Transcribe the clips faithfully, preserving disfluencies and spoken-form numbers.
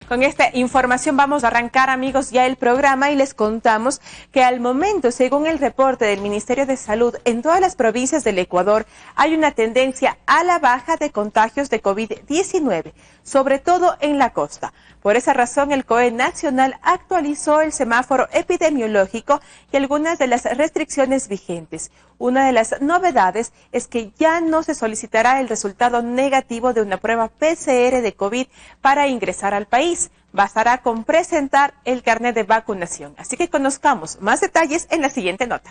Con esta información vamos a arrancar, amigos, ya el programa y les contamos que al momento, según el reporte del Ministerio de Salud, en todas las provincias del Ecuador hay una tendencia a la baja de contagios de COVID diecinueve, sobre todo en la costa. Por esa razón, el C O E nacional actualizó el semáforo epidemiológico y algunas de las restricciones vigentes. Una de las novedades es que ya no se solicitará el resultado negativo de una prueba P C R de COVID para ingresar al país. Bastará con presentar el carnet de vacunación. Así que conozcamos más detalles en la siguiente nota.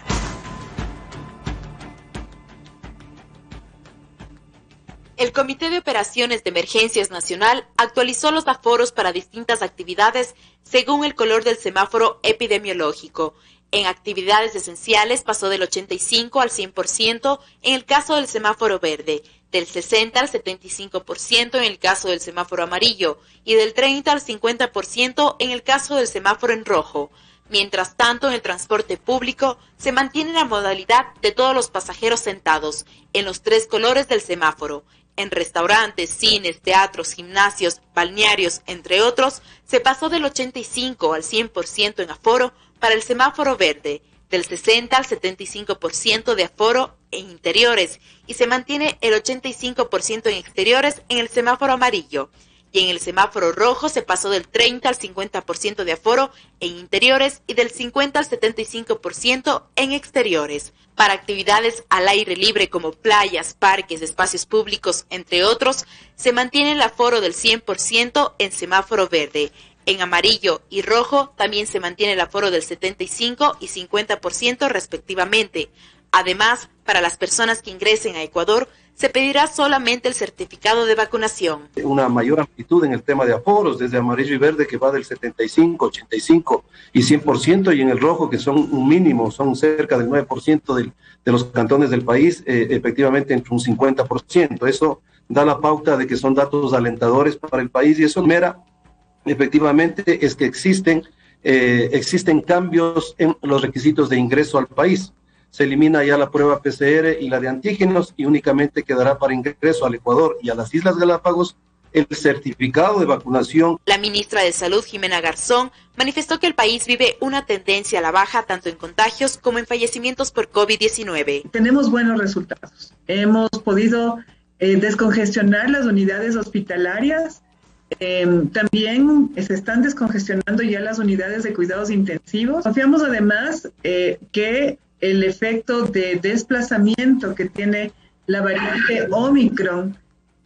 El Comité de Operaciones de Emergencias Nacional actualizó los aforos para distintas actividades según el color del semáforo epidemiológico. En actividades esenciales pasó del ochenta y cinco al cien por ciento en el caso del semáforo verde, del sesenta al setenta y cinco por ciento en el caso del semáforo amarillo y del treinta al cincuenta por ciento en el caso del semáforo en rojo. Mientras tanto, en el transporte público se mantiene la modalidad de todos los pasajeros sentados en los tres colores del semáforo. En restaurantes, cines, teatros, gimnasios, balnearios, entre otros, se pasó del ochenta y cinco al cien por ciento en aforo para el semáforo verde, del sesenta al setenta y cinco por ciento de aforo en interiores y se mantiene el ochenta y cinco por ciento en exteriores en el semáforo amarillo. Y en el semáforo rojo se pasó del treinta al cincuenta por ciento de aforo en interiores y del cincuenta al setenta y cinco por ciento en exteriores. Para actividades al aire libre como playas, parques, espacios públicos, entre otros, se mantiene el aforo del cien por ciento en semáforo verde. En amarillo y rojo también se mantiene el aforo del setenta y cinco y cincuenta por ciento respectivamente. Además, para las personas que ingresen a Ecuador, se pedirá solamente el certificado de vacunación. Una mayor amplitud en el tema de aforos, desde amarillo y verde, que va del setenta y cinco, ochenta y cinco y cien por ciento, y en el rojo, que son un mínimo, son cerca del nueve por ciento del, de los cantones del país, eh, efectivamente entre un cincuenta por ciento. Eso da la pauta de que son datos alentadores para el país, y eso mera, efectivamente, es que existen, eh, existen cambios en los requisitos de ingreso al país. Se elimina ya la prueba P C R y la de antígenos y únicamente quedará para ingreso al Ecuador y a las Islas Galápagos el certificado de vacunación. La ministra de Salud, Jimena Garzón, manifestó que el país vive una tendencia a la baja tanto en contagios como en fallecimientos por COVID diecinueve. Tenemos buenos resultados. Hemos podido eh, descongestionar las unidades hospitalarias. Eh, también se están descongestionando ya las unidades de cuidados intensivos. Confiamos además eh, que el efecto de desplazamiento que tiene la variante Omicron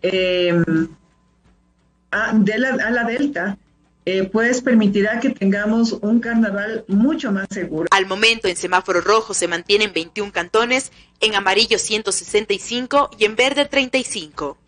eh, a, de la, a la Delta, eh, pues permitirá que tengamos un carnaval mucho más seguro. Al momento en semáforo rojo se mantienen veintiún cantones, en amarillo ciento sesenta y cinco y en verde treinta y cinco.